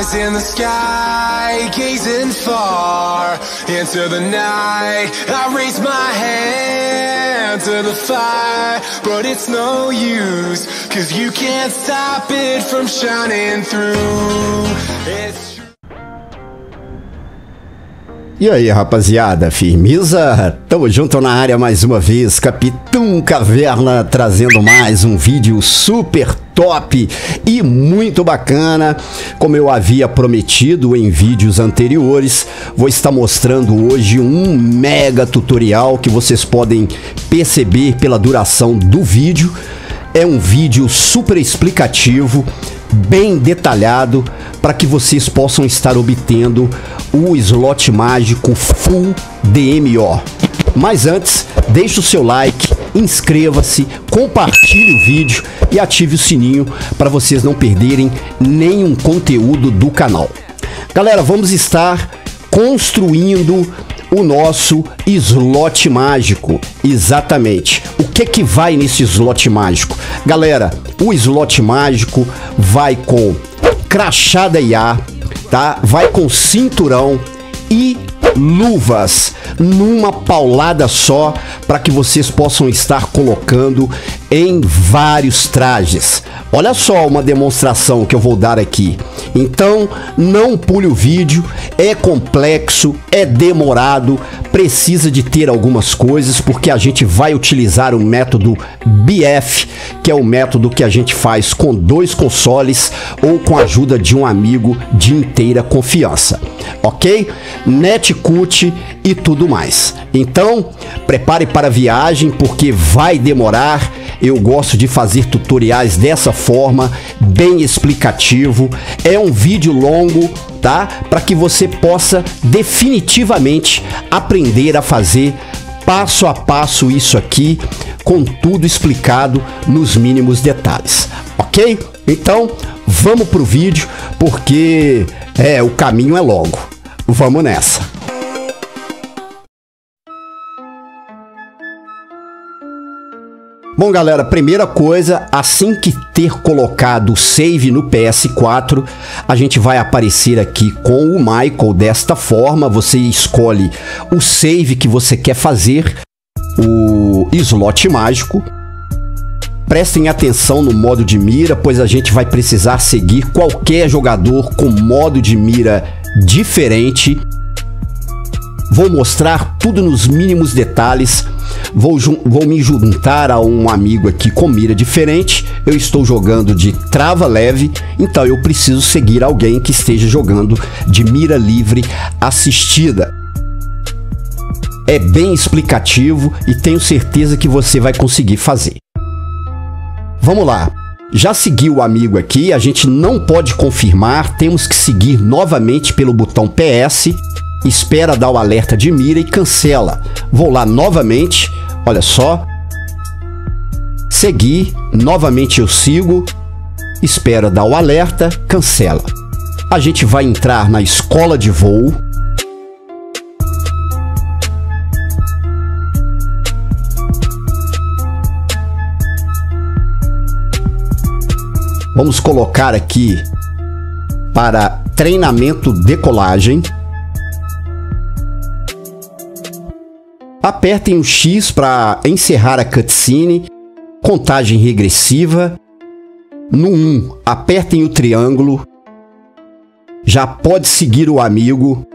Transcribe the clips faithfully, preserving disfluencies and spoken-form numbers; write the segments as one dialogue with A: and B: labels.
A: eyes in the sky, gazing far into the night. I raise my hand to the fire, but it's no use, cause you can't stop it from shining through. It's
B: E aí, rapaziada, firmeza? Tamo junto na área mais uma vez, Capitão Caverna trazendo mais um vídeo super top e muito bacana. Como eu havia prometido em vídeos anteriores, vou estar mostrando hoje um mega tutorial que vocês podem perceber pela duração do vídeo. É um vídeo super explicativo, bem detalhado, para que vocês possam estar obtendo o slot mágico Full D M O. Mas antes, deixe o seu like, inscreva-se, compartilhe o vídeo e ative o sininho para vocês não perderem nenhum conteúdo do canal. Galera, vamos estar construindo o nosso slot mágico. Exatamente. O que que vai nesse slot mágico? Galera, o slot mágico vai com crachá da I A, tá? Vai com cinturão e luvas numa paulada só, para que vocês possam estar colocando em vários trajes. Olha só uma demonstração que eu vou dar aqui. Então não pule o vídeo, é complexo, é demorado, precisa de ter algumas coisas, porque a gente vai utilizar o método B F, que é o método que a gente faz com dois consoles ou com a ajuda de um amigo de inteira confiança, ok? Netcut e tudo mais. Então prepare para a viagem, porque vai demorar. Eu gosto de fazer tutoriais dessa forma, bem explicativo. É um vídeo longo, tá? Para que você possa definitivamente aprender a fazer passo a passo isso aqui, com tudo explicado nos mínimos detalhes, ok? Então vamos pro vídeo, porque é, o caminho é longo. Vamos nessa. Bom, galera, primeira coisa, assim que ter colocado o save no P S quatro, a gente vai aparecer aqui com o Michael desta forma. Você escolhe o save que você quer fazer, o slot mágico. Prestem atenção no modo de mira, pois a gente vai precisar seguir qualquer jogador com modo de mira diferente. Vou mostrar tudo nos mínimos detalhes. Vou, vou me juntar a um amigo aqui com mira diferente. Eu estou jogando de trava leve, então eu preciso seguir alguém que esteja jogando de mira livre assistida. É bem explicativo e tenho certeza que você vai conseguir fazer. Vamos lá. Já segui o amigo aqui, a gente não pode confirmar, temos que seguir novamente pelo botão P S. Espera dar o alerta de mira e cancela. Vou lá novamente, olha só. Seguir, novamente eu sigo. Espera dar o alerta, cancela. A gente vai entrar na escola de voo. Vamos colocar aqui para treinamento decolagem. Apertem o X para encerrar a cutscene, contagem regressiva. No um, apertem o triângulo. Já pode seguir o amigo.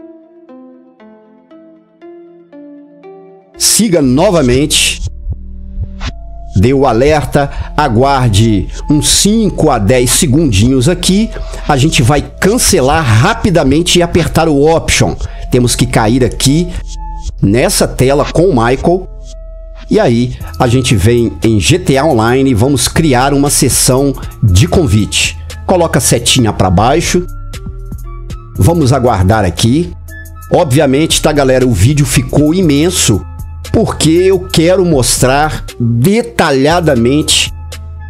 B: Siga novamente. Dê o alerta, aguarde uns cinco a dez segundinhos aqui. A gente vai cancelar rapidamente e apertar o Option. Temos que cair aqui nessa tela com o Michael. E aí a gente vem em G T A Online e vamos criar uma sessão de convite. Coloca a setinha para baixo. Vamos aguardar aqui. Obviamente, tá, galera, o vídeo ficou imenso, porque eu quero mostrar detalhadamente.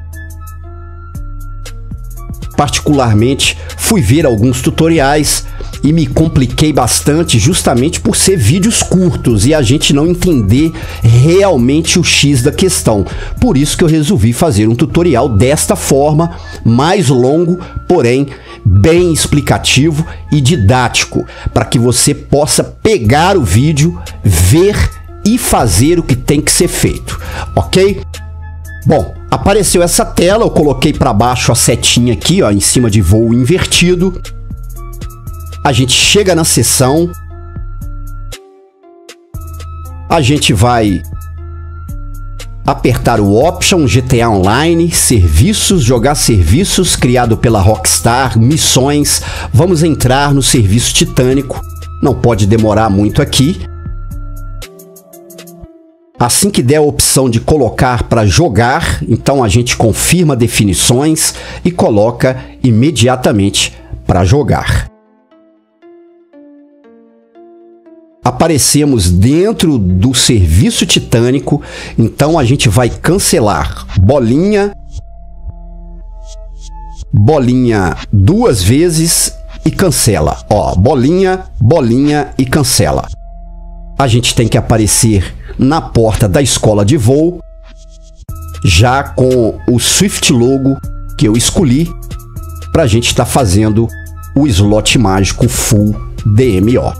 B: Particularmente, fui ver alguns tutoriais e me compliquei bastante justamente por ser vídeos curtos e a gente não entender realmente o X da questão. Por isso que eu resolvi fazer um tutorial desta forma, mais longo, porém bem explicativo e didático, para que você possa pegar o vídeo, ver e fazer o que tem que ser feito, ok? Bom, apareceu essa tela, eu coloquei para baixo a setinha aqui, ó, em cima de voo invertido. A gente chega na seção, a gente vai apertar o Option, G T A Online, Serviços, jogar serviços, criado pela Rockstar, missões. Vamos entrar no serviço Titânico, não pode demorar muito aqui. Assim que der a opção de colocar para jogar, então a gente confirma definições e coloca imediatamente para jogar. Aparecemos dentro do serviço Titânico, então a gente vai cancelar bolinha, bolinha duas vezes e cancela. Ó, bolinha, bolinha e cancela. A gente tem que aparecer na porta da escola de voo, já com o Swift logo que eu escolhi, para a gente estar tá fazendo o slot mágico Full D M O.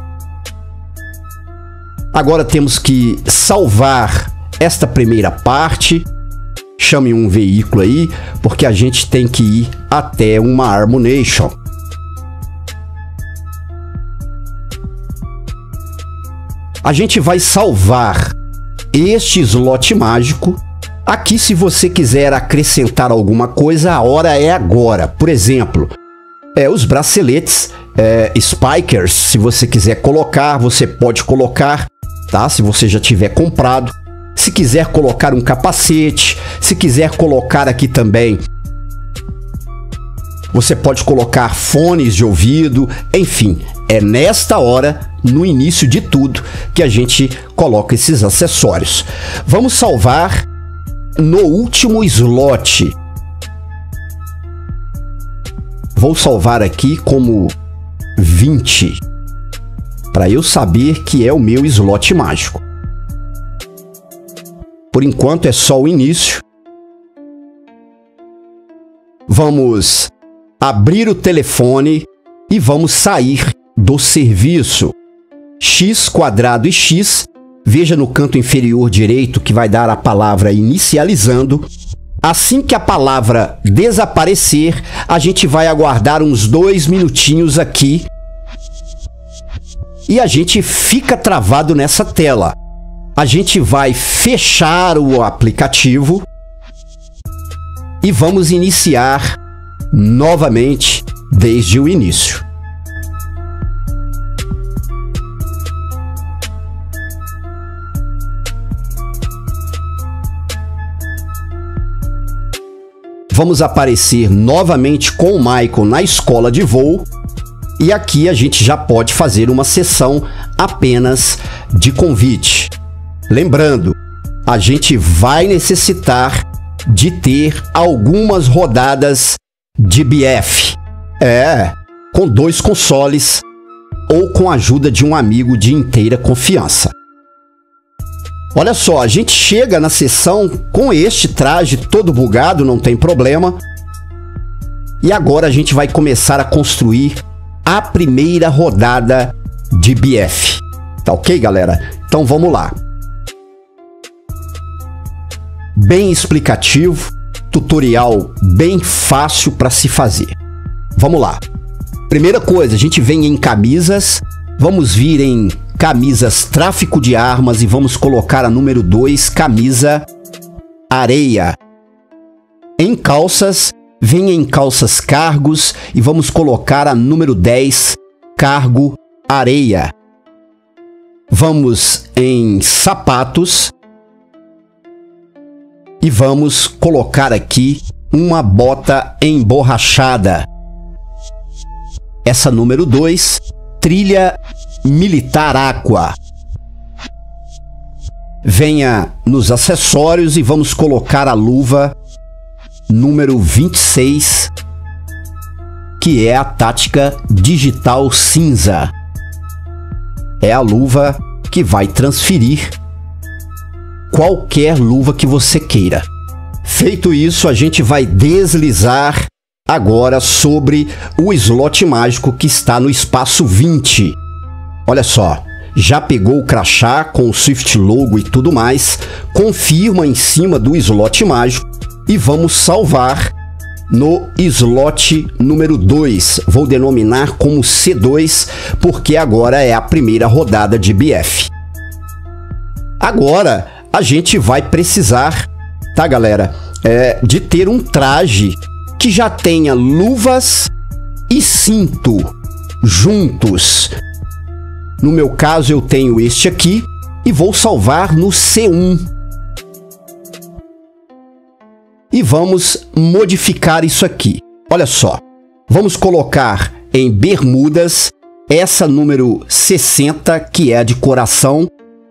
B: Agora temos que salvar esta primeira parte. Chame um veículo aí, porque a gente tem que ir até uma Harmonation. A gente vai salvar este slot mágico. Aqui, se você quiser acrescentar alguma coisa, a hora é agora. Por exemplo, é, os braceletes é, Spikers, se você quiser colocar, você pode colocar, tá? Se você já tiver comprado. Se quiser colocar um capacete, se quiser colocar aqui também, você pode colocar fones de ouvido, enfim, é nesta hora, no início de tudo, que a gente coloca esses acessórios. Vamos salvar no último slot. Vou salvar aqui como vinte, para eu saber que é o meu slot mágico. Por enquanto é só o início. Vamos abrir o telefone e vamos sair do serviço. X quadrado e X, veja no canto inferior direito que vai dar a palavra inicializando. Assim que a palavra desaparecer, a gente vai aguardar uns dois minutinhos aqui e a gente fica travado nessa tela. A gente vai fechar o aplicativo e vamos iniciar novamente desde o início. Vamos aparecer novamente com o Michael na escola de voo. E aqui a gente já pode fazer uma sessão apenas de convite. Lembrando, a gente vai necessitar de ter algumas rodadas de B F. É, com dois consoles ou com a ajuda de um amigo de inteira confiança. Olha só, a gente chega na sessão com este traje todo bugado, não tem problema. E agora a gente vai começar a construir a primeira rodada de B F. Tá ok, galera? Então vamos lá. Bem explicativo, tutorial bem fácil para se fazer. Vamos lá. Primeira coisa, a gente vem em camisas, vamos vir em camisas tráfico de armas e vamos colocar a número dois, camisa areia. Em calças, vem em calças cargos e vamos colocar a número dez, cargo areia. Vamos em sapatos e vamos colocar aqui uma bota emborrachada. Essa número dois, trilha militar aqua. Venha nos acessórios e vamos colocar a luva número vinte e seis, que que é a tática digital cinza. É a luva que vai transferir qualquer luva que você queira. Feito isso, a gente vai deslizar agora sobre o slot mágico que está no espaço vinte. Olha só, já pegou o crachá com o Swift logo e tudo mais, confirma em cima do slot mágico e vamos salvar no slot número dois. Vou denominar como C dois, porque agora é a primeira rodada de B F. Agora a gente vai precisar, tá galera, é, de ter um traje que já tenha luvas e cinto juntos. No meu caso eu tenho este aqui e vou salvar no C um. E vamos modificar isso aqui. Olha só, vamos colocar em bermudas essa número sessenta, que é a de coração.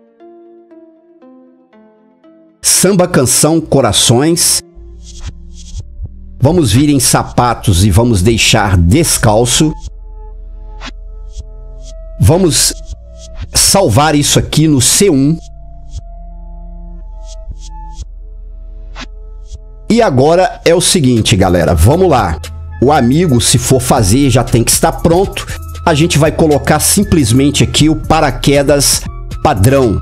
B: Samba canção corações. Vamos vir em sapatos e vamos deixar descalço. Vamos salvar isso aqui no C um. E agora é o seguinte, galera, vamos lá. O amigo, se for fazer, já tem que estar pronto. A gente vai colocar simplesmente aqui o paraquedas padrão.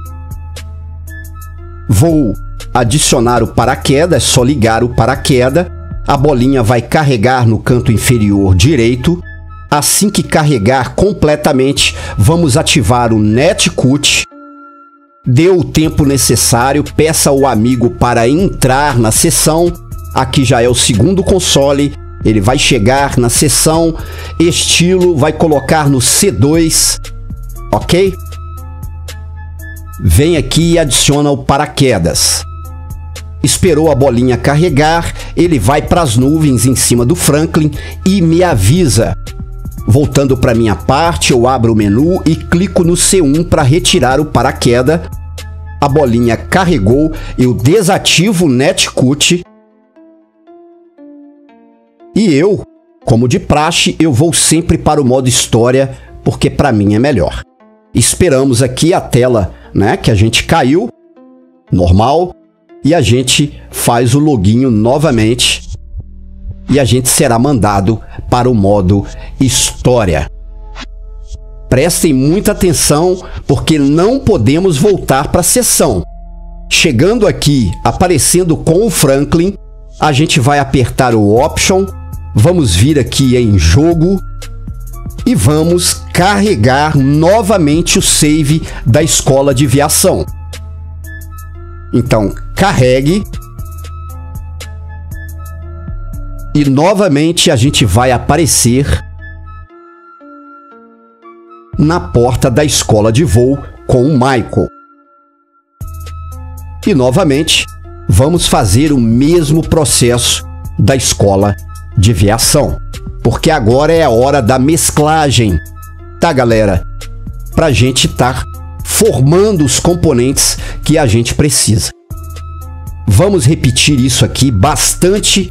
B: Vou adicionar o paraquedas, é só ligar o paraquedas. A bolinha vai carregar no canto inferior direito. Assim que carregar completamente, vamos ativar o Netcut. Dê o tempo necessário, peça ao amigo para entrar na sessão. Aqui já é o segundo console. Ele vai chegar na sessão, estilo, vai colocar no C dois, ok? Vem aqui e adiciona o paraquedas. Esperou a bolinha carregar, ele vai para as nuvens em cima do Franklin e me avisa. Voltando para minha parte, eu abro o menu e clico no C um para retirar o paraquedas. A bolinha carregou, eu desativo o Netcut. E eu, como de praxe, eu vou sempre para o modo história, porque para mim é melhor. Esperamos aqui a tela, né, que a gente caiu, normal, e a gente faz o loginho novamente. E a gente será mandado para o modo história. Prestem muita atenção, porque não podemos voltar para a sessão. Chegando aqui, aparecendo com o Franklin, a gente vai apertar o Option, vamos vir aqui em Jogo e vamos carregar novamente o save da escola de viação. Então, carregue. E novamente a gente vai aparecer na porta da escola de voo com o Michael. E novamente vamos fazer o mesmo processo da escola de viação, porque agora é a hora da mesclagem, tá galera? Pra gente estar formando os componentes que a gente precisa. Vamos repetir isso aqui bastante,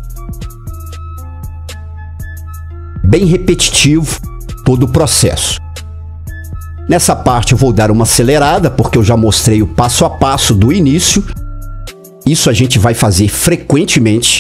B: bem repetitivo todo o processo. Nessa parte eu vou dar uma acelerada, porque eu já mostrei o passo a passo do início. Isso a gente vai fazer frequentemente.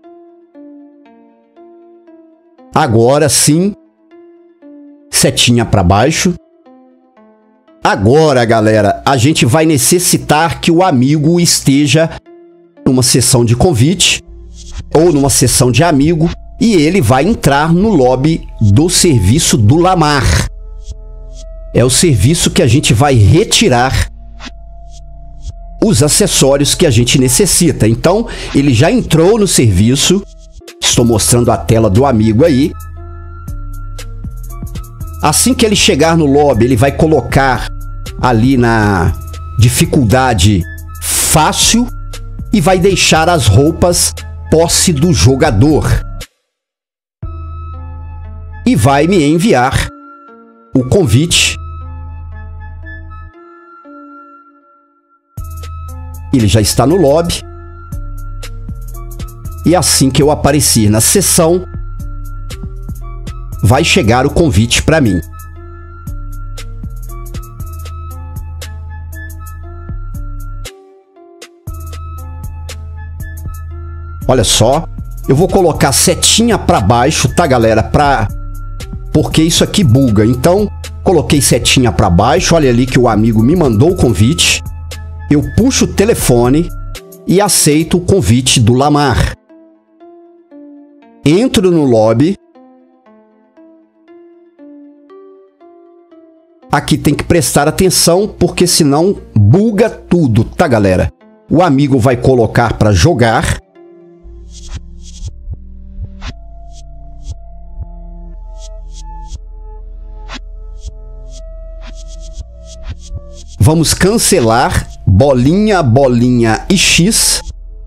B: Agora sim, setinha para baixo. Agora, galera, a gente vai necessitar que o amigo esteja numa sessão de convite ou numa sessão de amigo e ele vai entrar no lobby do serviço do Lamar. É o serviço que a gente vai retirar os acessórios que a gente necessita. Então, ele já entrou no serviço. Estou mostrando a tela do amigo aí. Assim que ele chegar no lobby, ele vai colocar ali na dificuldade fácil e vai deixar as roupas posse do jogador. E vai me enviar o convite. Ele já está no lobby. E assim que eu aparecer na sessão, vai chegar o convite para mim. Olha só, eu vou colocar setinha para baixo, tá, galera? Pra... Porque isso aqui buga. Então, coloquei setinha para baixo. Olha ali que o amigo me mandou o convite. Eu puxo o telefone e aceito o convite do Lamar. Entro no lobby. Aqui tem que prestar atenção, porque senão buga tudo, tá, galera? O amigo vai colocar para jogar. Vamos cancelar bolinha, bolinha e X.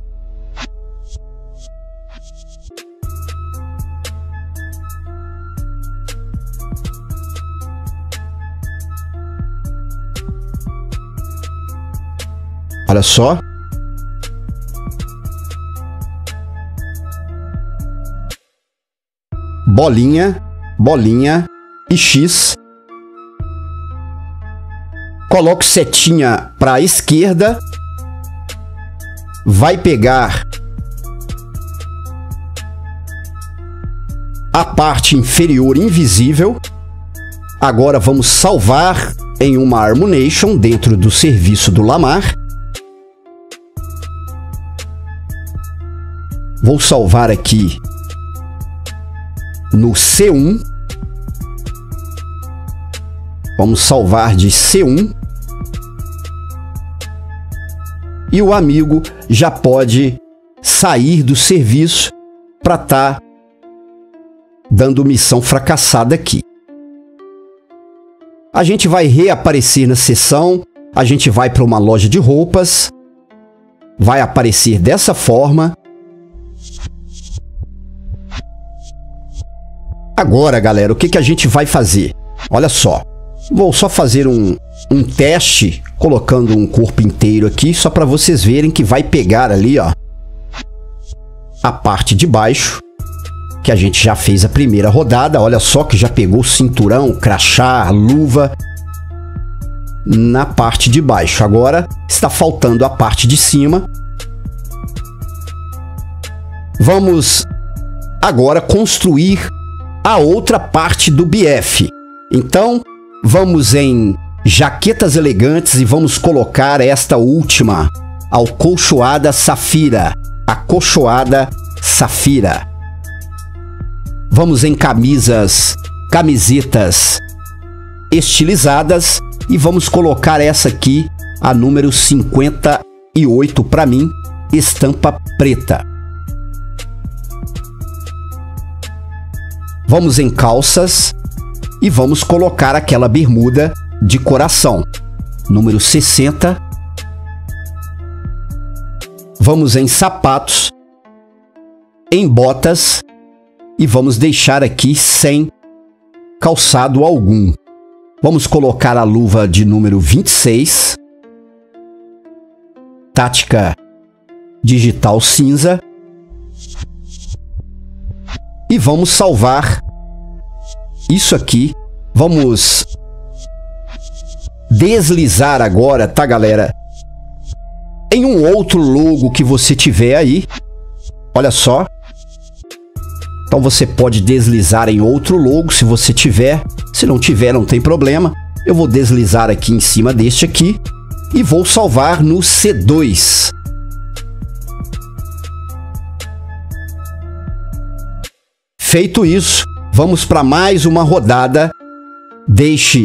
B: Olha só. Bolinha, bolinha e X. Coloco setinha para a esquerda. Vai pegar a parte inferior invisível. Agora vamos salvar em uma Harmonation dentro do serviço do Lamar. Vou salvar aqui no C um. Vamos salvar de C um. E o amigo já pode sair do serviço para estar tá dando missão fracassada aqui. A gente vai reaparecer na sessão. A gente vai para uma loja de roupas. Vai aparecer dessa forma. Agora, galera, o que, que a gente vai fazer? Olha só. Vou só fazer um, um teste, colocando um corpo inteiro aqui, só para vocês verem que vai pegar ali, ó, a parte de baixo, que a gente já fez a primeira rodada. Olha só que já pegou cinturão, crachá, luva na parte de baixo. Agora está faltando a parte de cima. Vamos agora construir a outra parte do B F. Então, vamos em jaquetas elegantes e vamos colocar esta última, acolchoada safira. Acolchoada safira. Vamos em camisas, camisetas estilizadas e vamos colocar essa aqui, a número cinquenta e oito para mim, estampa preta. Vamos em calças e vamos colocar aquela bermuda de coração, número sessenta. Vamos em sapatos, em botas e vamos deixar aqui sem calçado algum. Vamos colocar a luva de número vinte e seis, tática digital cinza. E vamos salvar isso aqui. Vamos deslizar agora, tá, galera? Em um outro logo que você tiver aí. Olha só. Então você pode deslizar em outro logo se você tiver. Se não tiver, não tem problema. Eu vou deslizar aqui em cima deste aqui. E vou salvar no C dois. Feito isso, vamos para mais uma rodada. Deixe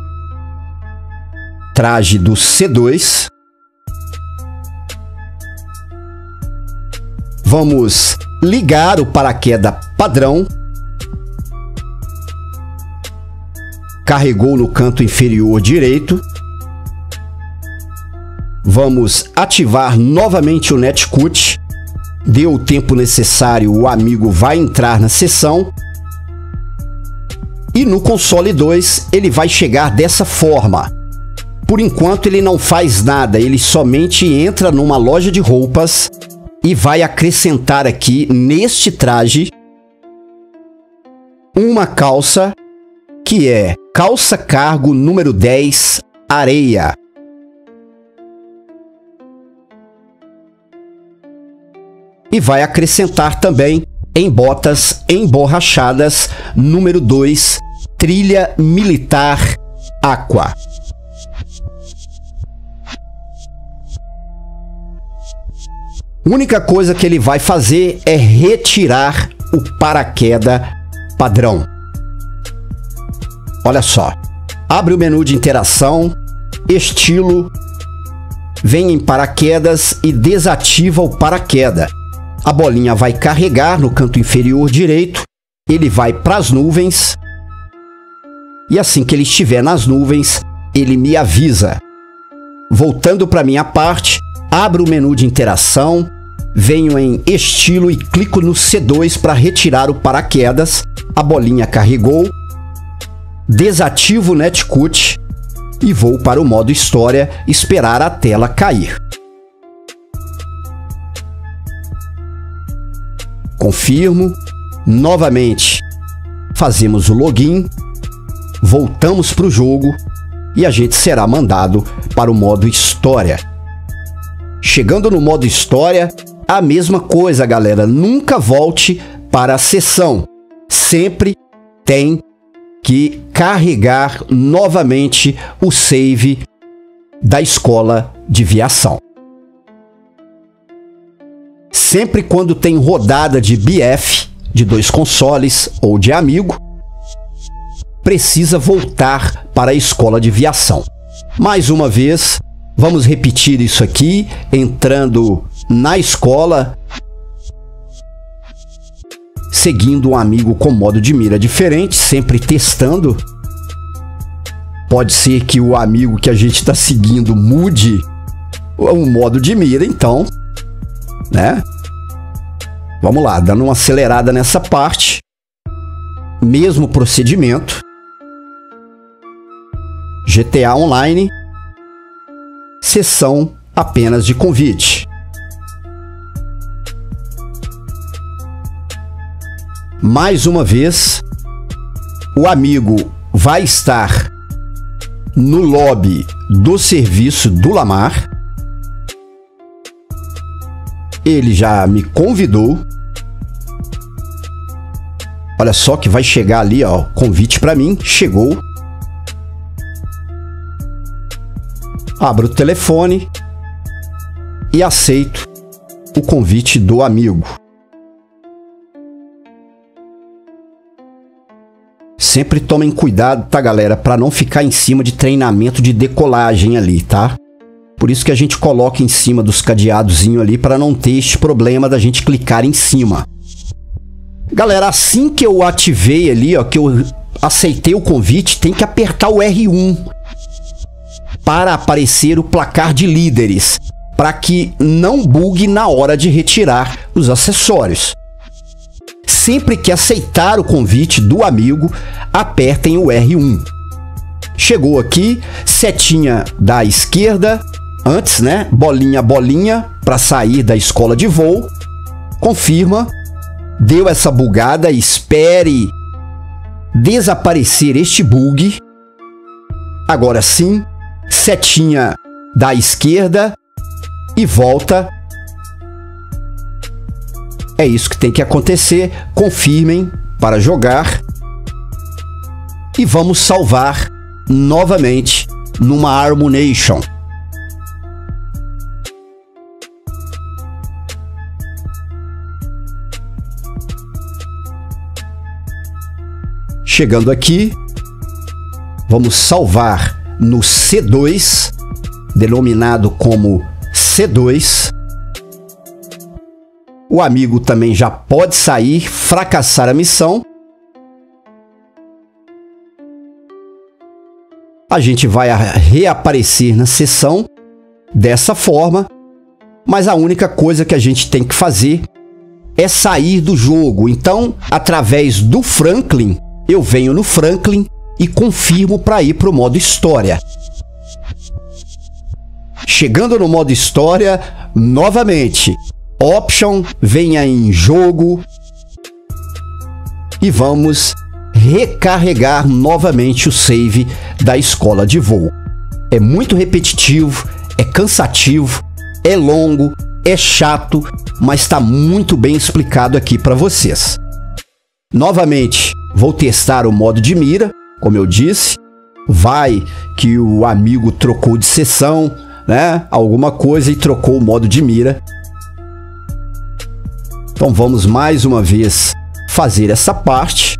B: traje do C dois. Vamos ligar o paraquedas padrão. Carregou no canto inferior direito. Vamos ativar novamente o Netcut. Deu o tempo necessário, o amigo vai entrar na sessão. E no console dois ele vai chegar dessa forma. Por enquanto ele não faz nada, ele somente entra numa loja de roupas e vai acrescentar aqui neste traje uma calça, que é calça cargo número dez, areia. E vai acrescentar também em botas emborrachadas número dois, trilha militar aqua. Única coisa que ele vai fazer é retirar o paraquedas padrão. Olha só, abre o menu de interação, estilo, vem em paraquedas e desativa o paraquedas. A bolinha vai carregar no canto inferior direito, ele vai para as nuvens e assim que ele estiver nas nuvens, ele me avisa. Voltando para minha parte, abro o menu de interação, venho em estilo e clico no C dois para retirar o paraquedas. A bolinha carregou, desativo o Netcut e vou para o modo história esperar a tela cair. Confirmo, novamente fazemos o login, voltamos para o jogo e a gente será mandado para o modo história. Chegando no modo história, a mesma coisa, galera, nunca volte para a sessão, sempre tem que carregar novamente o save da escola de viação. Sempre quando tem rodada de B F, de dois consoles ou de amigo, precisa voltar para a escola de viação. Mais uma vez, vamos repetir isso aqui, entrando na escola, seguindo um amigo com modo de mira diferente, sempre testando. Pode ser que o amigo que a gente está seguindo mude o modo de mira, então, né? Vamos lá, dando uma acelerada nessa parte. Mesmo procedimento. G T A Online. Sessão apenas de convite. Mais uma vez, o amigo vai estar no lobby do serviço do Lamar. Ele já me convidou. Olha só que vai chegar ali, ó, convite para mim. Chegou. Abro o telefone e aceito o convite do amigo. Sempre tomem cuidado, tá, galera, para não ficar em cima de treinamento de decolagem ali, tá? Por isso que a gente coloca em cima dos cadeadozinhos ali para não ter este problema da gente clicar em cima. Galera, assim que eu ativei ali, ó, que eu aceitei o convite, tem que apertar o R um para aparecer o placar de líderes, para que não bugue na hora de retirar os acessórios. Sempre que aceitar o convite do amigo, apertem o R um. Chegou aqui, setinha da esquerda, antes, né? Bolinha, bolinha, para sair da escola de voo. Confirma. Deu essa bugada, espere desaparecer este bug. Agora sim, setinha da esquerda e volta. É isso que tem que acontecer. Confirmem para jogar. E vamos salvar novamente numa Harmonation. Chegando aqui, vamos salvar no C dois, denominado como C dois. O amigo também já pode sair, fracassar a missão. A gente vai reaparecer na sessão dessa forma, mas a única coisa que a gente tem que fazer é sair do jogo. Então, através do Franklin, eu venho no Franklin e confirmo para ir para o modo história. Chegando no modo história, novamente, Option, venha em jogo e vamos recarregar novamente o save da escola de voo. É muito repetitivo, é cansativo, é longo, é chato, mas está muito bem explicado aqui para vocês. Novamente, vou testar o modo de mira, como eu disse. Vai que o amigo trocou de sessão, né? Alguma coisa e trocou o modo de mira. Então vamos mais uma vez fazer essa parte.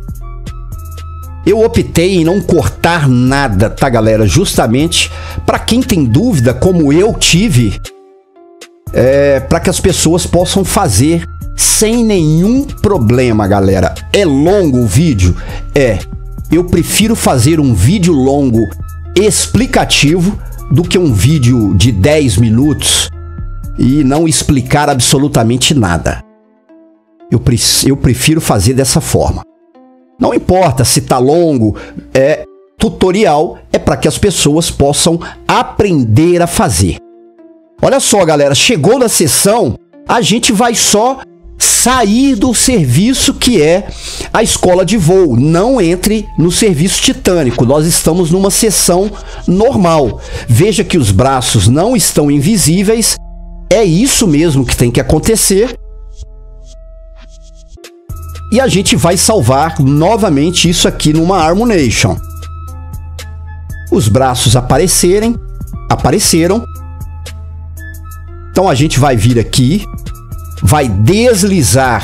B: Eu optei em não cortar nada, tá, galera? Justamente para quem tem dúvida, como eu tive, é, para que as pessoas possam fazer sem nenhum problema, galera. É longo o vídeo? É. Eu prefiro fazer um vídeo longo explicativo do que um vídeo de dez minutos e não explicar absolutamente nada. Eu, pre eu prefiro fazer dessa forma. Não importa se tá longo, é tutorial, é para que as pessoas possam aprender a fazer. Olha só, galera, chegou na sessão, a gente vai só sair do serviço que é a escola de voo. Não entre no serviço titânico, nós estamos numa sessão normal. Veja que os braços não estão invisíveis, é isso mesmo que tem que acontecer. E a gente vai salvar novamente isso aqui numa Harmonation. Os braços aparecerem, apareceram. Então a gente vai vir aqui, vai deslizar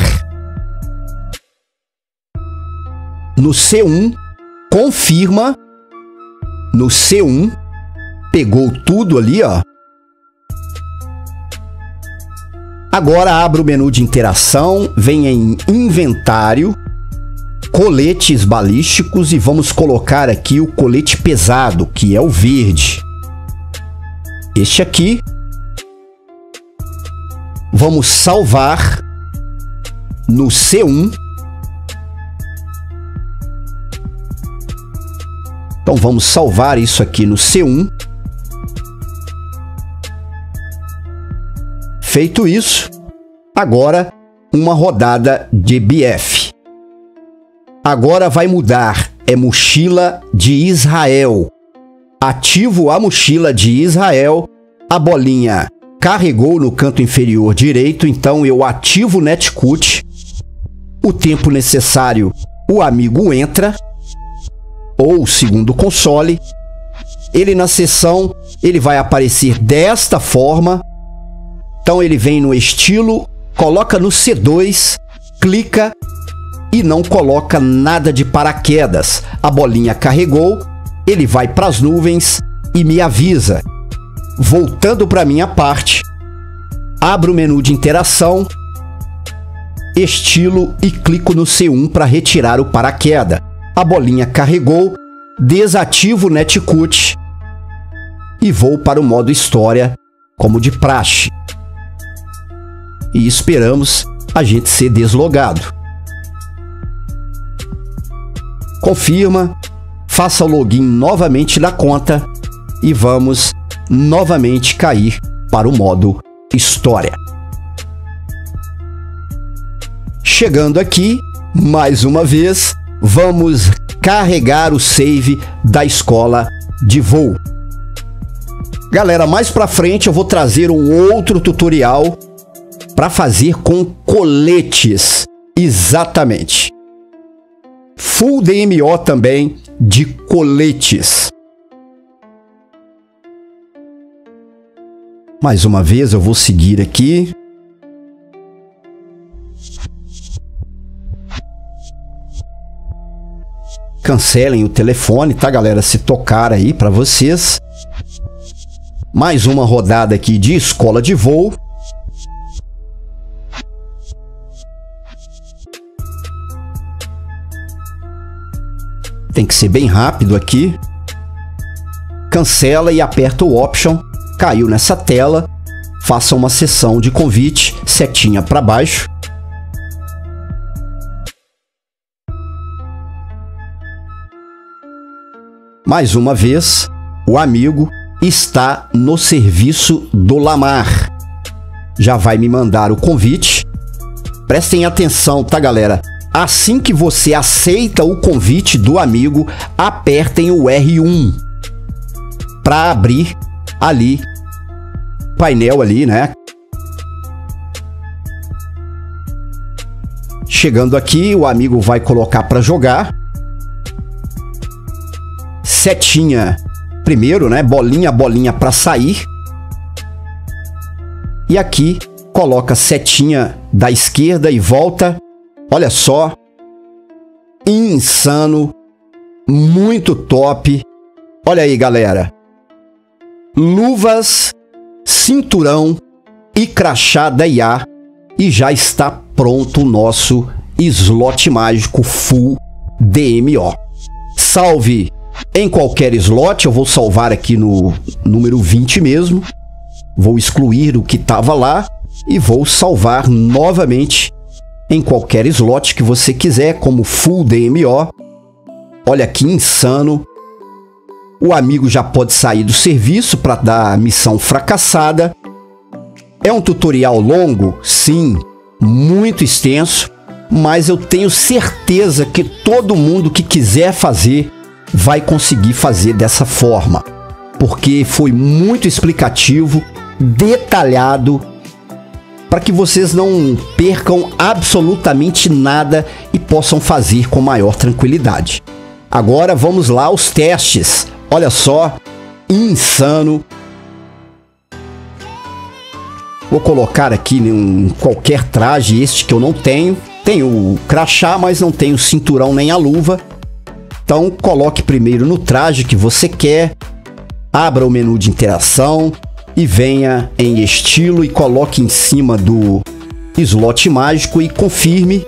B: no C um, confirma no C um, pegou tudo ali, ó. Agora abra o menu de interação, vem em inventário, coletes balísticos e vamos colocar aqui o colete pesado, que é o verde. Este aqui. Vamos salvar no C um. Então vamos salvar isso aqui no C um. Feito isso, agora uma rodada de B F. Agora vai mudar, é mochila de Israel. Ativo a mochila de Israel, a bolinha carregou no canto inferior direito, então eu ativo o Netcut. O tempo necessário, o amigo entra, ou o segundo console. Ele na sessão, ele vai aparecer desta forma. Então ele vem no estilo, coloca no C dois, clica e não coloca nada de paraquedas. A bolinha carregou, ele vai para as nuvens e me avisa. Voltando para minha parte, abro o menu de interação, estilo e clico no C um para retirar o paraquedas. A bolinha carregou, desativo o Netcut e vou para o modo história como de praxe. E esperamos a gente ser deslogado. Confirma, faça o login novamente da conta e vamos novamente cair para o modo história. Chegando aqui, mais uma vez, vamos carregar o save da escola de voo. Galera, mais para frente eu vou trazer um outro tutorial para fazer com coletes, exatamente. Full D M O também de coletes. Mais uma vez eu vou seguir aqui. Cancelem o telefone, tá, galera? Se tocar aí para vocês. Mais uma rodada aqui de escola de voo. Tem que ser bem rápido aqui. Cancela e aperta o Option. Caiu nessa tela. Faça uma sessão de convite. Setinha para baixo. Mais uma vez, o amigo está no serviço do Lamar. Já vai me mandar o convite. Prestem atenção, tá, galera? assim que você aceita o convite do amigo, apertem o R um para abrir ali painel ali, né? Chegando aqui, o amigo vai colocar para jogar. Setinha primeiro, né? Bolinha, bolinha para sair. E aqui coloca setinha da esquerda e volta. Olha só. Insano. Muito top. Olha aí, galera. Luvas, cinturão e crachá da I A. E já está pronto o nosso slot mágico Full D M O. Salve em qualquer slot. Eu vou salvar aqui no número vinte mesmo. Vou excluir o que estava lá e vou salvar novamente em qualquer slot que você quiser, como Full D M O. Olha que insano. O amigo já pode sair do serviço para dar a missão fracassada. É um tutorial longo? Sim, muito extenso, mas eu tenho certeza que todo mundo que quiser fazer vai conseguir fazer dessa forma, porque foi muito explicativo, detalhado, para que vocês não percam absolutamente nada e possam fazer com maior tranquilidade. Agora vamos lá aos testes. Olha só, insano. Vou colocar aqui em qualquer traje, este que eu não tenho. Tenho o crachá, mas não tenho o cinturão nem a luva. Então coloque primeiro no traje que você quer. Abra o menu de interação e venha em estilo e coloque em cima do slot mágico e confirme.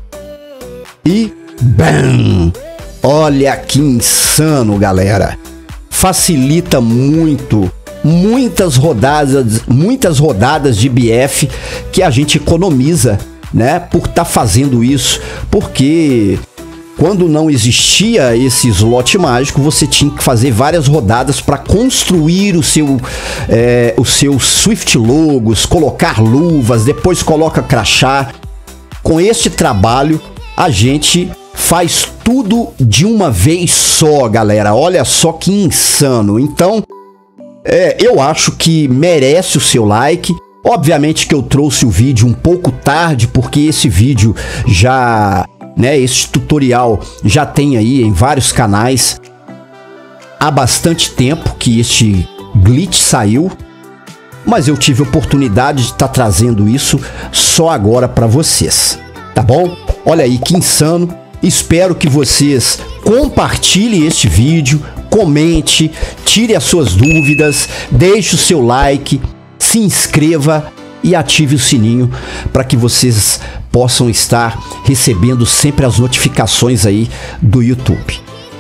B: E bam! Olha que insano, galera. Facilita muito. Muitas rodadas, muitas rodadas de B F que a gente economiza, né, por estar tá fazendo isso, porque quando não existia esse slot mágico, você tinha que fazer várias rodadas para construir o seu, é, o seu Swift Logos, colocar luvas, depois coloca crachá. Com este trabalho, a gente faz tudo de uma vez só, galera. Olha só que insano. Então, É, eu acho que merece o seu like. Obviamente que eu trouxe o vídeo um pouco tarde, porque esse vídeo já, né, esse tutorial já tem aí em vários canais há bastante tempo que este glitch saiu, mas eu tive a oportunidade de estar tá trazendo isso só agora para vocês, tá bom? Olha aí que insano. Espero que vocês compartilhem este vídeo, comente, tire as suas dúvidas, deixe o seu like, se inscreva e ative o sininho para que vocês possam estar recebendo sempre as notificações aí do YouTube.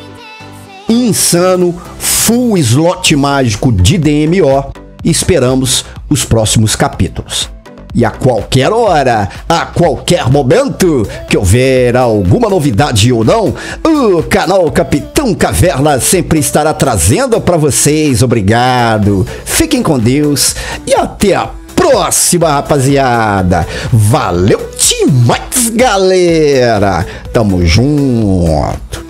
B: Insano, full slot mágico de D M O. Esperamos os próximos capítulos. E a qualquer hora, a qualquer momento que houver alguma novidade ou não, o canal Capitão Caverna sempre estará trazendo para vocês. Obrigado, fiquem com Deus e até a próxima, rapaziada. Valeu demais, galera. Tamo junto.